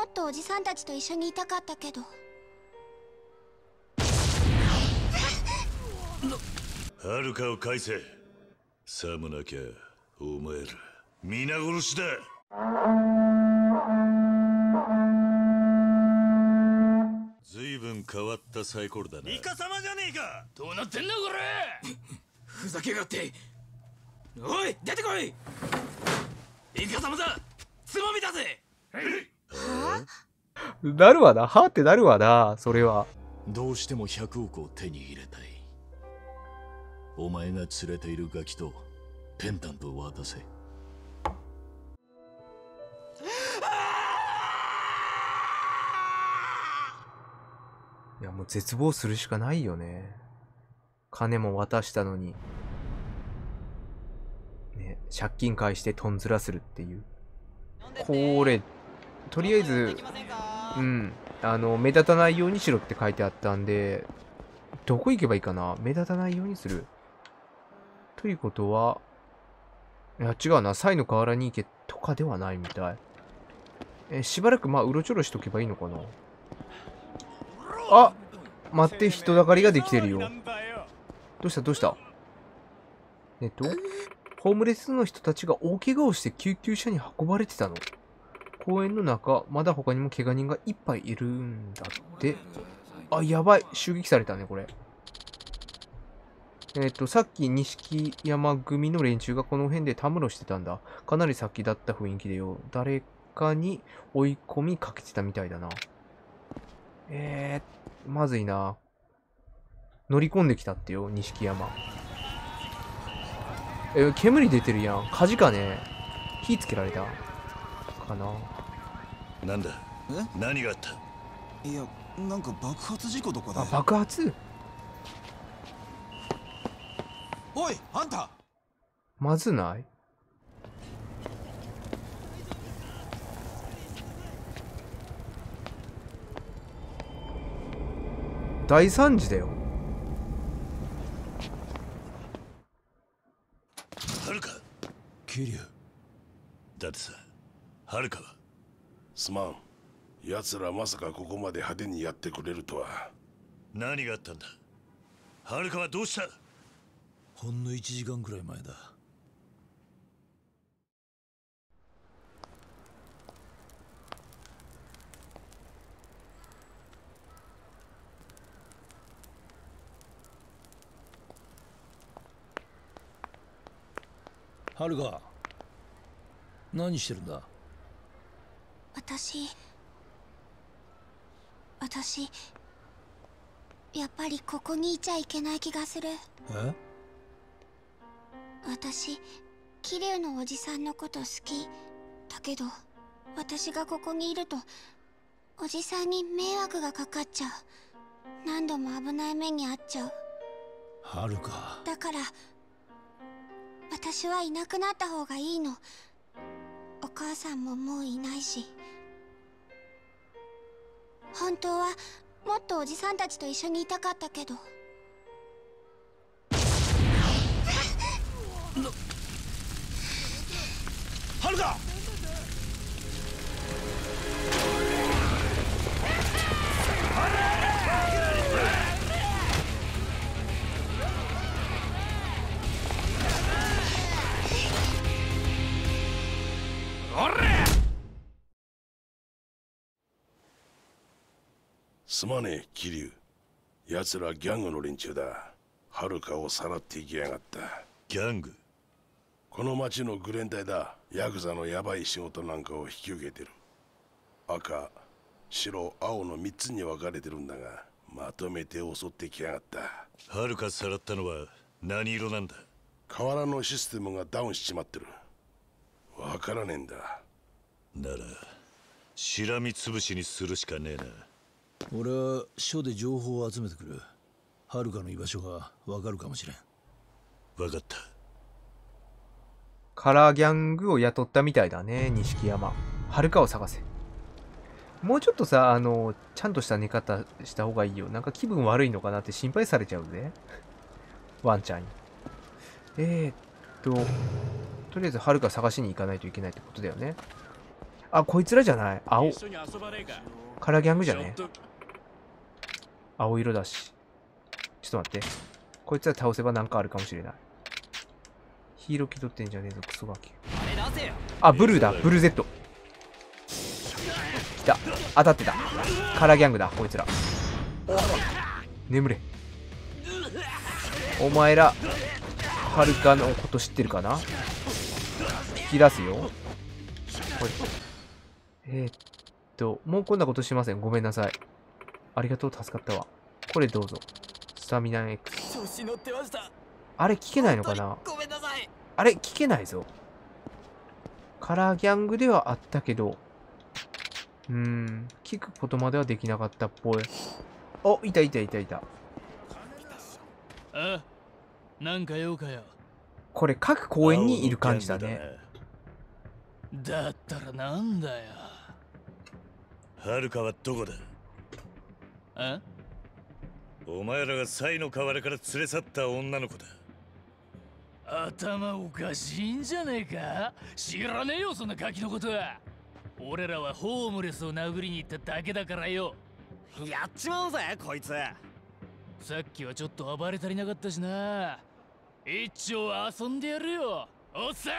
っとおじさんたちと一緒にいたかったけど。 はるかを返せ。さもなきゃお前ら皆殺しだ。ずいぶん変わったサイコロだな。イカ様じゃねえか。 どうなってんだこれ。ふざけやがって。おい出てこい。イカ様だ。つまみだぜ。 なるわな。はってなるわな。それは。 どうしても100億を手に入れたい。お前が連れているガキとペンダントを渡せ。 いやもう絶望するしかないよね。金も渡したのに。ね、借金返してトンズラするっていう。これ、とりあえず、目立たないようにしろって書いてあったんで、どこ行けばいいかな。目立たないようにする。ということは、いや、違うな。サイの河原に行けとかではないみたい。しばらくうろちょろしとけばいいのかな。あ、待って、人だかりができてるよ。どうしたどうした。ホームレスの人たちが大怪我をして救急車に運ばれてたの。公園の中、まだ他にも怪我人がいっぱいいるんだって。あ、やばい。襲撃されたね、これ。さっき錦山組の連中がこの辺でたむろしてたんだ。かなり先だった雰囲気でよ。誰かに追い込みかけてたみたいだな。まずいな。乗り込んできたってよ、錦山。煙出てるやん。火事かね。火つけられたかな。 なんだ。何があった。 いや、なんか爆発事故とかで。 あ、爆発。 おい、あんた。 まずない。大惨事だよ。 はるか。 桐生。 だってさ、はるかは。 すまん。奴らまさかここまで派手にやってくれるとは。 何があったんだ。はるかはどうした。 ほんの1時間くらい前だ。はるか、何してるんだ。 私やっぱりここにいちゃいけない気がする。 え？ 私桐生のおじさんのこと好きだけど、私がここにいるとおじさんに迷惑がかかっちゃう。何度も危ない目に遭っちゃう。 はるか。 だから私はいなくなった方がいいの。お母さんももういないし。本当はもっとおじさんたちと一緒にいたかったけど。 はるか。 すまねえ、桐生。奴らギャングの連中だ。はるかをさらっていきやがった。 ギャング。 この町のグレン隊だ。ヤクザのヤバい仕事なんかを引き受けてる。赤、白、青の3つに分かれてるんだが、まとめて襲ってきやがった。 はるかさらったのは何色なんだ。 河原のシステムがダウンしちまってる。わからねえんだ。 ならしらみつぶしにするしかねえな。 俺は署で情報を集めてくる。はるかの居場所がわかるかもしれん。 わかった。 カラーギャングを雇ったみたいだね、錦山。はるかを探せ。もうちょっとさ、ちゃんとした寝方した方がいいよ。なんか気分悪いのかなって心配されちゃうぜ。ワンちゃんに。とりあえずはるか探しに行かないといけないってことだよね。 あ、こいつらじゃない。青。カラーギャングじゃね。青色だし。ちょっと待って。こいつら倒せばなんかあるかもしれない。ヒーロー気取ってんじゃねえぞ、クソガキ。あ、ブルーだ。ブルー Z。来た。当たってた。カラーギャングだ、こいつら。眠れ。お前ら、はるかのこと知ってるかな？引き出すよ。これ。もうこんなことしません。ごめんなさい。ありがとう、助かったわ。これどうぞ。スタミナ X。あれ聞けないのかな？あれ聞けないぞ。カラーギャングではあったけど、聞くことまではできなかったっぽい。お、いたいたいたいた。 あ、なんか用かよ。 これ各公園にいる感じだね。 だったらなんだよ。 はるかはどこだ？ あ？ お前らがサイの河原から連れ去った女の子だ。 頭おかしいんじゃねえか？知らねえよ、そんなガキのことは。俺らはホームレスを殴りに行っただけだからよ。 やっちまうぜ、こいつ。 さっきはちょっと暴れ足りなかったしな。一丁遊んでやるよ、おっさん。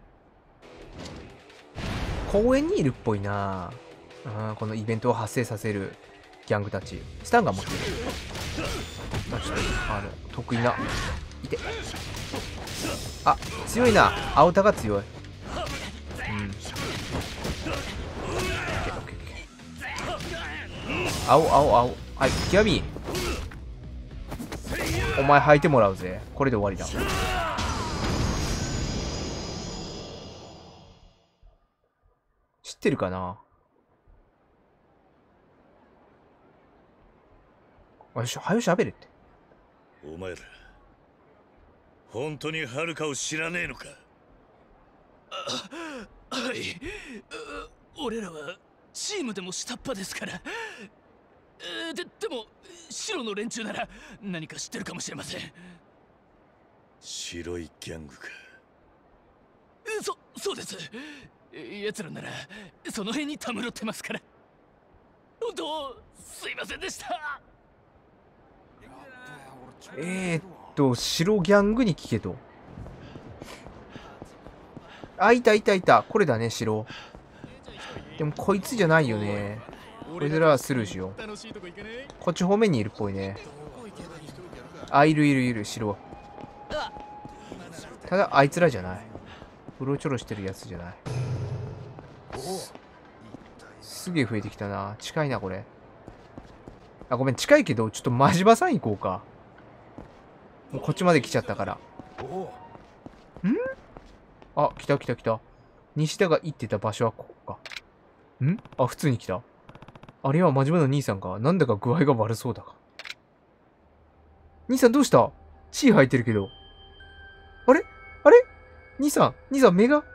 公園にいるっぽいな。このイベントを発生させるギャングたち。スタンガン持ってる。まあ、ちょっと得意な。いて。あ、強いな。青田が強い。青。はい、極み。お前履いてもらうぜ。これで終わりだ。知ってるかな？はよしゃべれって。 お前ら本当にはるかを知らねえのか？ はい。俺らはチームでも下っ端ですから。でも白の連中なら何か知ってるかもしれません。 白いギャングか。 そうです。奴らならその辺にたむろってますから。本当すいませんでした。 白ギャングに聞けと。あ、いた。これだね、白。でもこいつじゃないよね。こいつらはスルーしよう。こっち方面にいるっぽいね。あ、いる、白。ただ、あいつらじゃない。うろちょろしてるやつじゃない。すげえ増えてきたな。近いな、これ。あ、ごめん、近いけど、ちょっと真島さん行こうか。もうこっちまで来ちゃったから。あ、来た。西田が行ってた場所はここか。あ、普通に来た。あれは真島の兄さんか。なんだか具合が悪そうだが。兄さんどうした？血吐いてるけど。あれ兄さん目が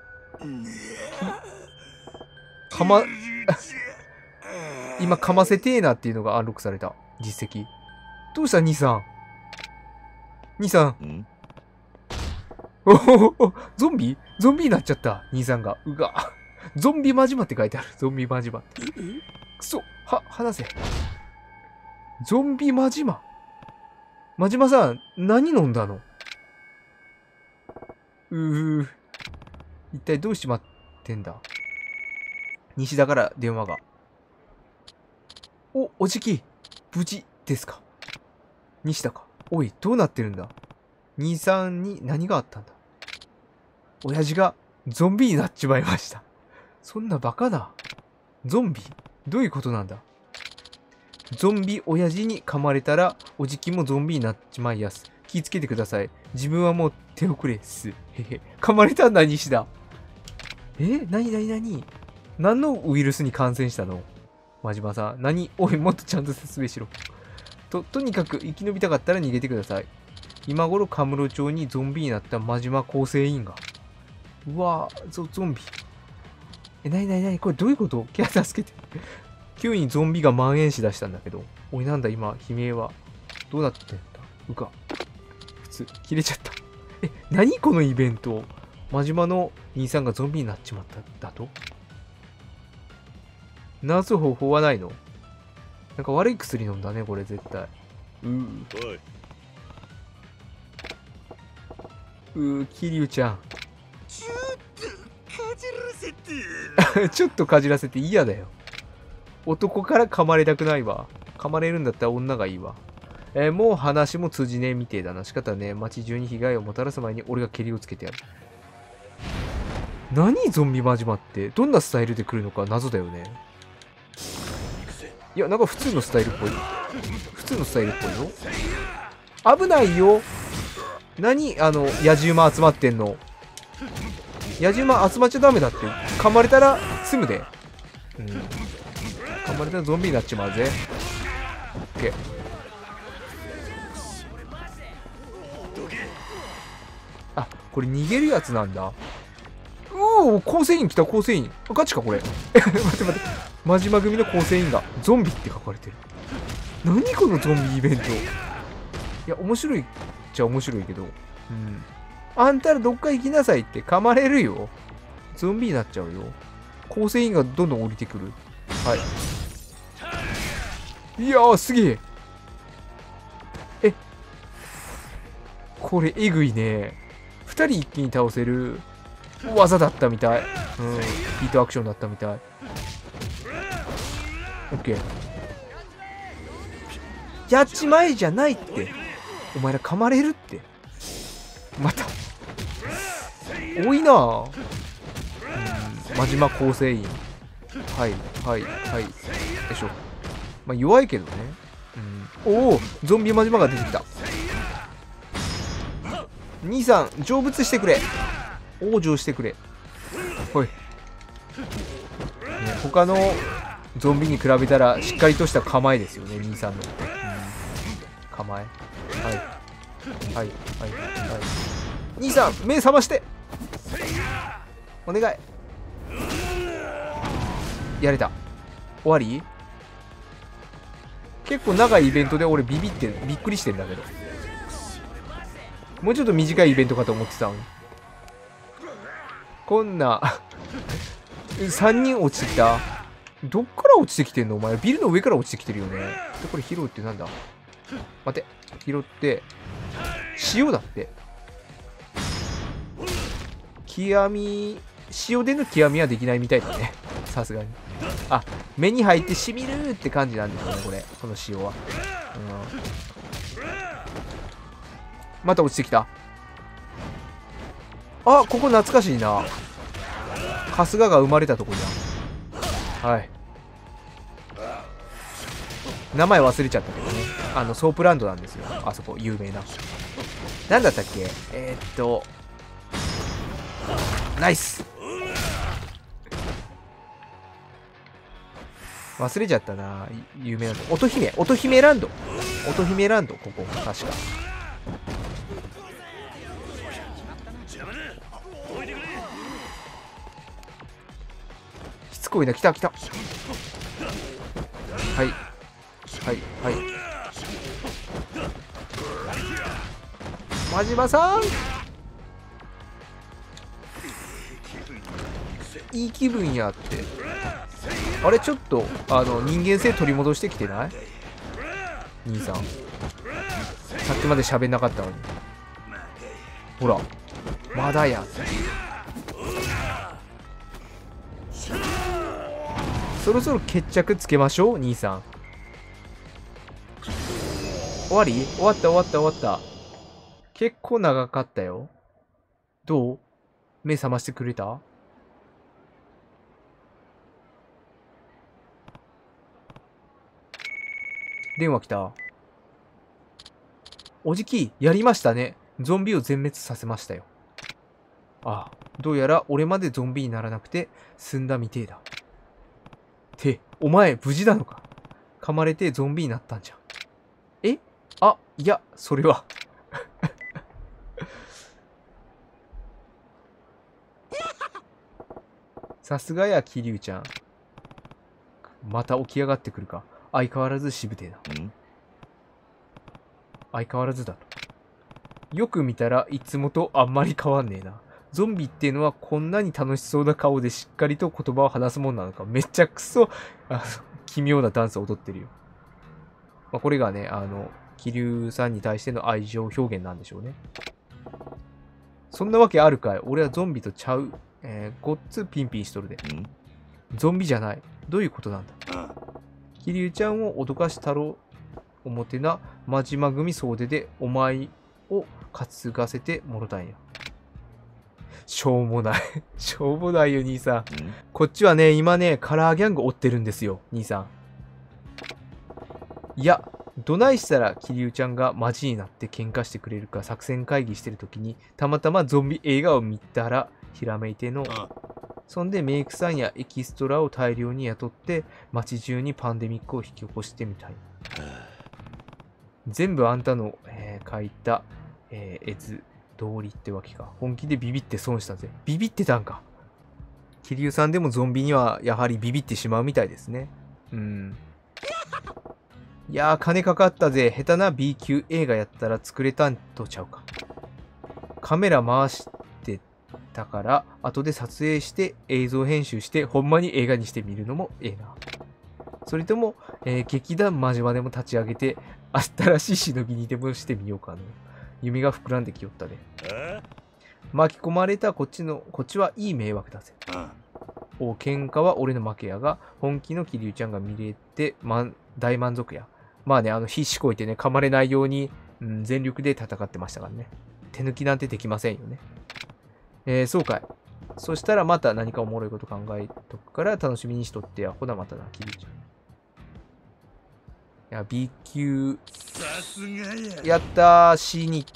今かませてーなっていうのがアンロックされた。実績。どうした兄さん。おお、ゾンビになっちゃった。兄さんが。うが。ゾンビ真島って書いてある。ゾンビ真島。くそ。話せ。ゾンビ真島。真島さん、何飲んだの？一体どうしまってんだ？西田から電話が。おじき、無事ですか？西田か。おい、どうなってるんだ？兄さんに何があったんだ？親父がゾンビになっちまいました。そんなバカな。ゾンビ？どういうことなんだ？ゾンビ親父に噛まれたら、おじきもゾンビになっちまいやす。気ぃつけてください。自分はもう手遅れっす。噛まれたんだ、西田。何何のウイルスに感染したの？真島さん。おい、もっとちゃんと説明しろ。とにかく生き延びたかったら逃げてください。今頃、カムロ町にゾンビになった真島構成員が。うわぁ、ゾンビ。何これどういうこと？キャ助けて。急にゾンビが蔓延しだしたんだけど。おい、なんだ今、悲鳴は。どうなってんだ？うか。普通、切れちゃった。何このイベント？真島の兄さんがゾンビになっちまっただと？ 治す方法はないの？なんか悪い薬飲んだね、これ絶対。桐生ちゃん。ちょっとかじらせて嫌だよ。男から噛まれたくないわ。噛まれるんだったら女がいいわ。もう話も通じねえみてえだな。仕方ねえ。街中に被害をもたらす前に俺がケリをつけてやる。何ゾンビマジマって。どんなスタイルで来るのか謎だよね。いや、なんか普通のスタイルっぽい。普通のスタイルっぽいよ。危ないよ。何野じ馬集まってんの。野じ馬集まっちゃダメだって。噛まれたら済むで。噛まれたらゾンビになっちまうぜ。オッケー。あ、これ逃げるやつなんだ。おお、構成員来た、構成員。ガチかこれ。待って待って。真島組の構成員がゾンビって書かれてる。何このゾンビイベント。いや、面白いっちゃ面白いけど。あんたらどっか行きなさいって噛まれるよ。ゾンビになっちゃうよ。構成員がどんどん降りてくる。はい。いやー、すげえ。これえぐいね。2人一気に倒せる技だったみたい。ヒートアクションだったみたい。オッケー。やっちまえじゃないって。お前ら噛まれるって。また。多いなぁ。真島構成員。はい、はい、はい。よいしょ。まあ、弱いけどね。おお、ゾンビ真島が出てきた。兄さん、成仏してくれ。往生してくれ。ほい。他のゾンビに比べたらしっかりとした構えですよね、兄さんの。構え。はい。はい。はい。はい。兄さん、目覚まして。お願い。やれた。終わり？結構長いイベントで俺びっくりしてんだけど。もうちょっと短いイベントかと思ってたのに。こんな3人落ちてきた。どっから落ちてきてんのお前。ビルの上から落ちてきてるよね。で、これ拾うってなんだ。待て。拾って、塩だって。極み、塩での極みはできないみたいだね。さすがに。あ、目に入ってしみるって感じなんですよね、これ。この塩は。また落ちてきた。あ、ここ懐かしいな。春日が生まれたとこじゃん。はい。名前忘れちゃったけどね。ソープランドなんですよ。あそこ、有名な。なんだったっけ？ナイス！忘れちゃったな。有名なとこ。乙姫ランド。乙姫ランド、ここ、確か。しつこいな、来た。はい。真島さん、いい気分やって。あれ、ちょっと人間性取り戻してきてない？兄さん、さっきまで喋んなかったのに。ほら、まだや。そろそろ決着つけましょう、兄さん。終わり？終わった。結構長かったよ。どう？目覚ましてくれた？電話来た。おじき、やりましたね。ゾンビを全滅させましたよ。ああ、どうやら俺までゾンビにならなくて済んだみてえだ。ってお前無事なのか？噛まれてゾンビになったんじゃん。え？あ、いや、それはさすがや桐生ちゃん。また起き上がってくるか。相変わらずしぶてえな。相変わらずだと。よく見たらいつもとあんまり変わんねえな。 ゾンビっていうのはこんなに楽しそうな顔でしっかりと言葉を話すもんなのか。めちゃくそ、奇妙なダンスを踊ってるよ。まあ、これがね、気流さんに対しての愛情表現なんでしょうね。そんなわけあるかい。俺はゾンビとちゃう。ごっつピンピンしとるで。ゾンビじゃない。どういうことなんだ。気流ちゃんを脅かしたろう。おもてな、真島組総出でお前を担がせてもろたんや。しょうもない。しょうもないよ、兄さん。こっちはね、今ね、カラーギャング追ってるんですよ、兄さん。いや、どないしたら気流ちゃんがマジになって喧嘩してくれるか作戦会議してるときに、たまたまゾンビ映画を見たら、ひらめいての。そんでメイクさんやエキストラを大量に雇って、街中にパンデミックを引き起こしてみたい。全部あんたの、書いた、絵図通りってわけか。本気でビビって損したぜ。ビビってたんか。気流さんでもゾンビにはやはりビビってしまうみたいですね。いやー、金かかったぜ。下手な B 級映画やったら作れたんとちゃうか。カメラ回してたから、後で撮影して映像編集して、ほんまに映画にしてみるのもええな。それとも、劇団真島でも立ち上げて、新しい忍びにでもしてみようかな。夢が膨らんできよったで。巻き込まれたこっちはいい迷惑だぜ。喧嘩は俺の負けやが、本気の気流ちゃんが見れて、大満足や。まあね、必死こいてね、噛まれないように、全力で戦ってましたからね。手抜きなんてできませんよね。そうかい。そしたらまた何かおもろいこと考えとくから楽しみにしとってや。ほなまたな、気流ちゃん。いや、B 級。やったー、C に行った。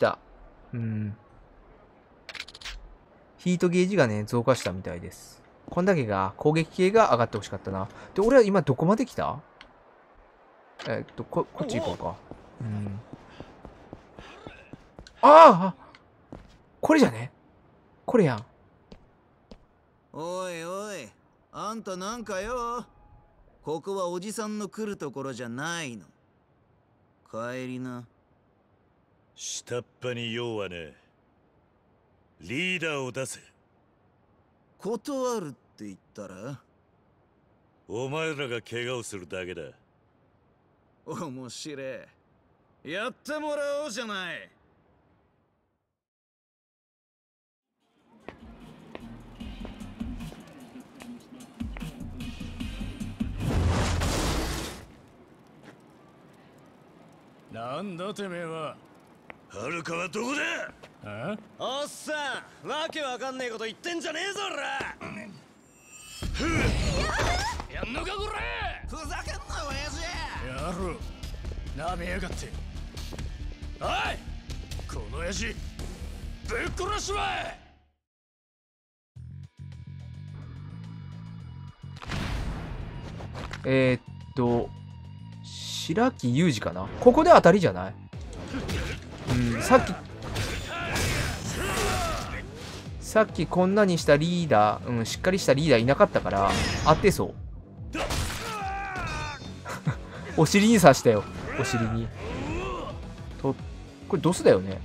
ヒートゲージがね、増加したみたいです。こんだけが、攻撃系が上がってほしかったな。で、俺は今どこまで来た？こっち行こうか。ああ！これじゃね？これやん。 おいおい、あんたなんかよ。ここはおじさんの来るところじゃないの。帰りな。 下っ端に用はね。リーダーを出せ。 断るって言ったら？ お前らが怪我をするだけだ。 面白い。やってもらおうじゃない。 なんだてめえは。 はるかはどこだ？ おっさん、わけわかんねえこと言ってんじゃねえぞ、ら。 やんのかこれ。 ふざけんな、親父。 やろう。なめやがって。おい、この親父ぶっ殺しまえ。白木裕二かな。ここで当たりじゃない？さっきこんなにしたリーダー、しっかりしたリーダーいなかったから当てそう。お尻に刺したよ。お尻にこれドスだよね。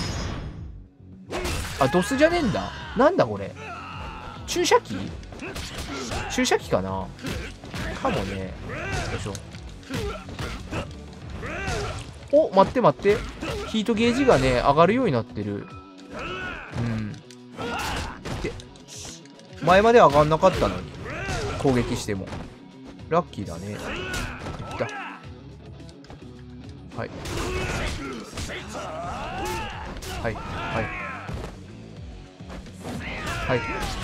あ、ドスじゃねえんだ。なんだこれ、注射器かな。かもね。よいしょ。お、待って待って、ヒートゲージがね上がるようになってる。で、前まで上がんなかったのに攻撃してもラッキーだね。いった。はいはいはいはい。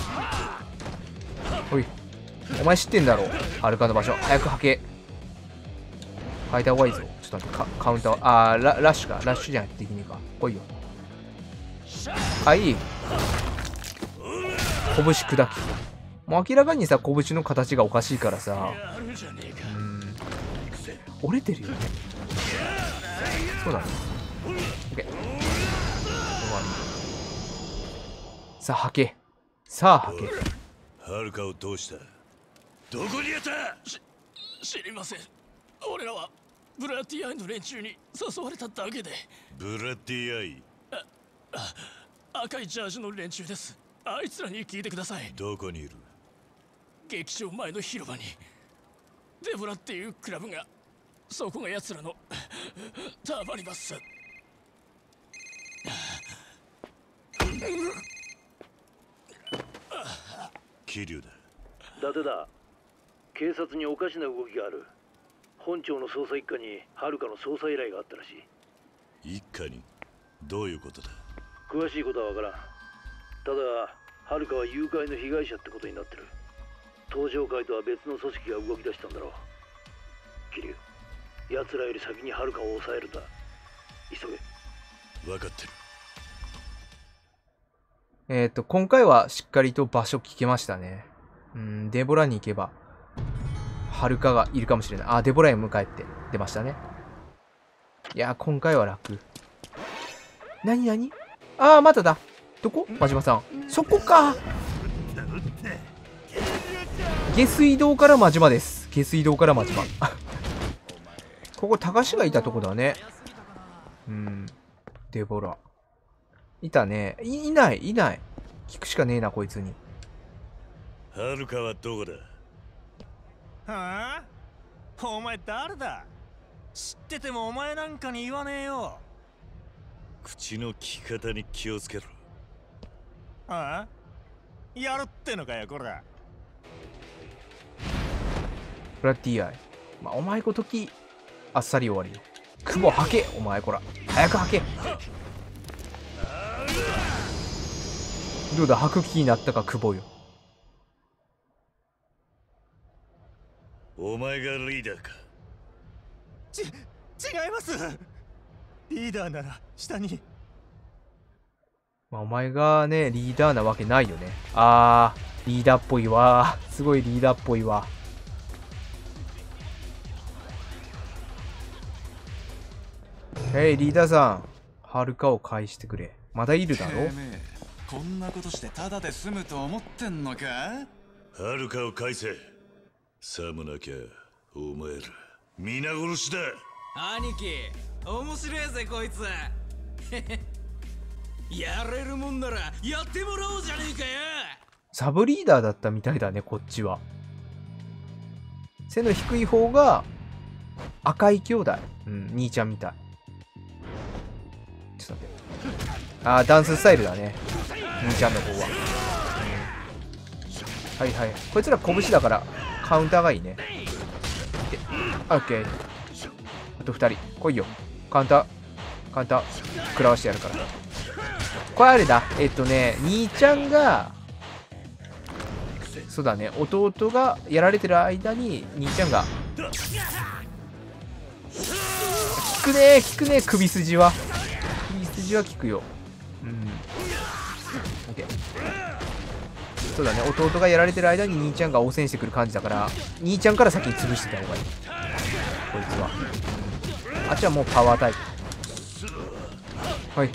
おい、お前知ってんだろ、アルカの場所。早く吐け。吐いた方がいいぞ。ちょっと待って、カウンター。ラッシュか。ラッシュじゃなくてできねえか。来いよ。はい。拳砕き。もう明らかにさ、拳の形がおかしいからさ。折れてるよね。そうだね。オッケー。終わり。さあ、吐け。さあ、吐け。 はるかをどうした？どこにやった？ 知りません。俺らはブラッディアイの連中に誘われただけで。 ブラッディアイ？ 赤いジャージの連中です。 あいつらに聞いてください。 どこにいる？ 劇場前の広場にデボラっていうクラブが、そこが奴らのたまります。 桐生だ。 伊達だ。警察におかしな動きがある。本庁の捜査一課に遥の捜査依頼があったらしい。 一課に？どういうことだ？ 詳しいことはわからん。ただ遥は誘拐の被害者ってことになってる。東上会とは別の組織が動き出したんだろう。桐生、奴らより先に遥を抑えるんだ。急げ。 分かってる。今回はしっかりと場所聞けましたね。デボラに行けば、はるかがいるかもしれない。あ、デボラへ向かって出ましたね。いや、今回は楽。なになに？あー、まただ。どこ？真島さん。そこか。下水道から真島です。下水道から真島。ここ、高志がいたとこだね。デボラ。いたね。いない。聞くしかねえな、こいつに。 遥はどこだ？ はあ？お前誰だ？知っててもお前なんかに言わねえよ。 口の利き方に気をつけろ。 ああ？やるってのかよ、こら。 フラッティアイ。まあ、お前ごとき、あっさり終わりよ。雲吐け、お前こら。早く吐け。どうだ、吐く気になったか、久保よ。 お前がリーダーか？ 違います。リーダーなら下に。 まあ、お前がね、リーダーなわけないよね。あー、リーダーっぽいわ。すごいリーダーっぽいわ。リーダーさん、はるかを返してくれ。まだいるだろ？ こんなことしてタダで済むと思ってんのか？ はるかを返せ。さもなきゃお前ら皆殺しだ。 兄貴、面白いぜこいつ。やれるもんならやってもらおうじゃねえかよ。 サブリーダーだったみたいだね、こっちは。背の低い方が赤い兄弟。兄ちゃんみたい。ちょっと待って。あー、ダンススタイルだね、兄ちゃんの方は。はいはい。こいつら拳だからカウンターがいいね。オッケー。あと2人来いよ。カウンター食らわしてやるから。これあれだ、兄ちゃんが、そうだね、弟がやられてる間に兄ちゃんが効くね、首筋は効くよ。オッケー。そうだね、弟がやられてる間に兄ちゃんが応戦してくる感じだから、兄ちゃんから先に潰してた方がいい、こいつは。あっちはもうパワータイプ。はい、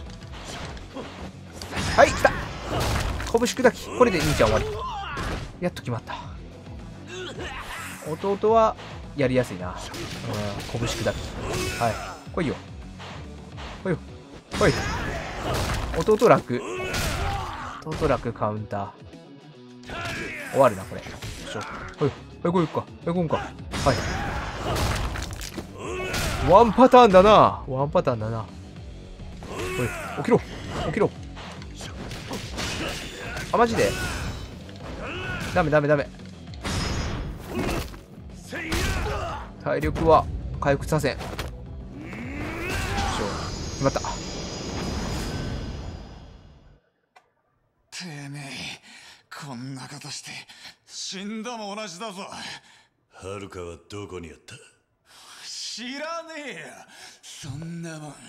来た。拳砕き。これで兄ちゃん終わり。やっと決まった。弟はやりやすいな。拳砕き。はい、来いよ。弟楽カウンター。終わるな、これ。よいしょ。来いか。はい。ワンパターンだな。起きろ。あ、マジでダメ。体力は回復させん。決まった。 てめえ、こんなことして死んだも同じだぞ。 はるかはどこにあった？ 知らねえよ、そんなもん。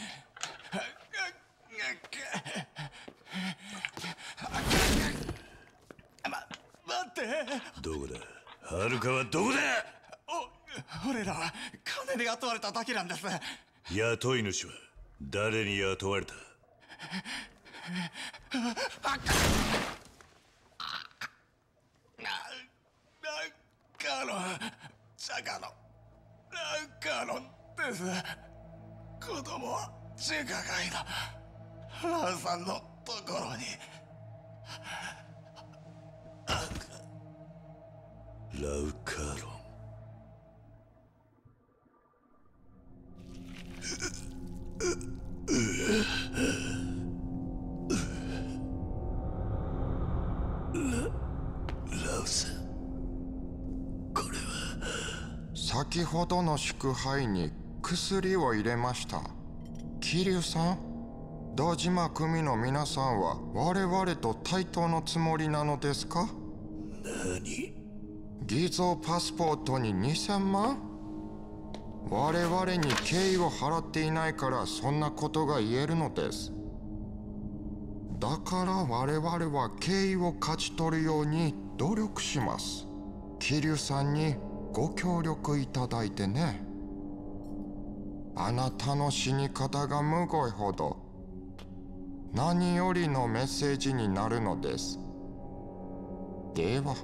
待って。 どこだ？はるかはどこだ？ 俺らは金で雇われただけなんです。 雇い主は誰に雇われた？ カノンです。子供は中華街のランさんのところに。 ラウカーロン。ラウさん、これは。 先ほどの祝杯に薬を入れました。桐生さん、堂島組の皆さんは我々と対等のつもりなのですか？ 何？ 偽造パスポートに2000万？我々に敬意を払っていないからそんなことが言えるのです。だから我々は敬意を勝ち取るように努力します。桐生さんにご協力いただいてね。あなたの死に方がむごいほど何よりのメッセージになるのです。では。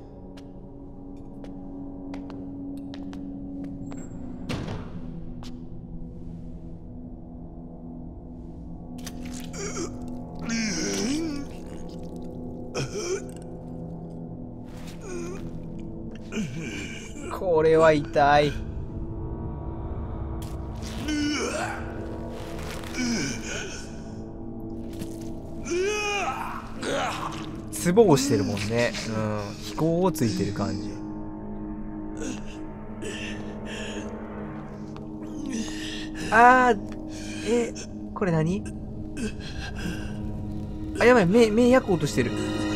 これは痛い。ツボをしてるもんね。飛行をついてる感じ。これ何？あ、やばい、目焼こうとしてる。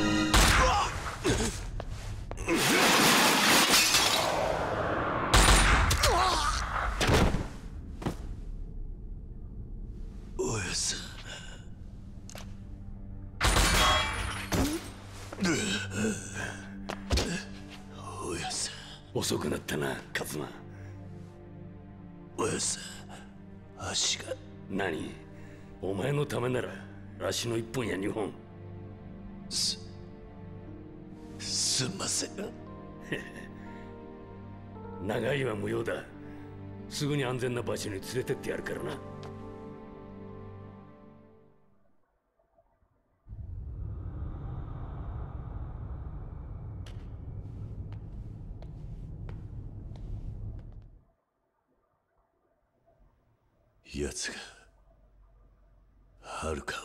おやさん。おやさん。 遅くなったな、カズマ。 おやさん、足が。 何？お前のためなら足の1本や2本。 すんません。 長いは無用だ。すぐに安全な場所に連れてってやるからな。 奴がはるかを。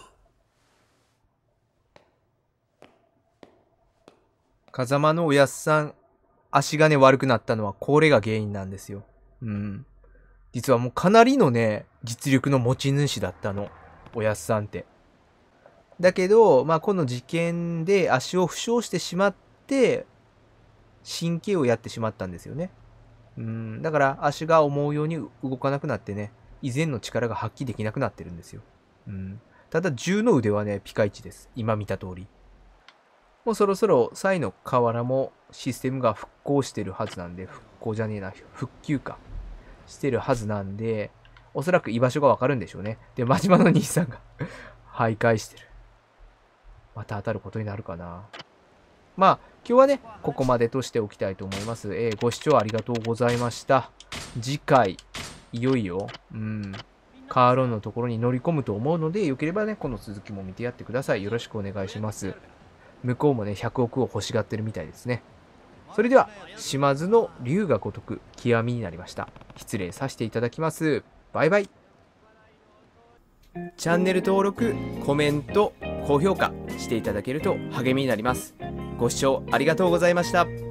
風間のおやっさん、足がね悪くなったのはこれが原因なんですよ。実はもうかなりのね実力の持ち主だったの、おやっさんって。だけどこの事件で足を負傷してしまって神経をやってしまったんですよね。だから足が思うように動かなくなってね、以前の力が発揮できなくなってるんですよ。ただ銃の腕はねピカイチです。今見た通り。もうそろそろサイの河原もシステムが復興してるはずなんで、復興じゃねえな、復旧かしてるはずなんで、おそらく居場所がわかるんでしょうね。で、真島の兄さんが徘徊してる。また当たることになるかな。今日はねここまでとしておきたいと思います。ご視聴ありがとうございました。次回いよいよカーロンのところに乗り込むと思うので、よければねこの続きも見てやってください。よろしくお願いします。向こうもね100億を欲しがってるみたいですね。それでは島津の龍が如く極みになりました。失礼させていただきます。バイバイ。チャンネル登録、コメント、高評価していただけると励みになります。ご視聴ありがとうございました。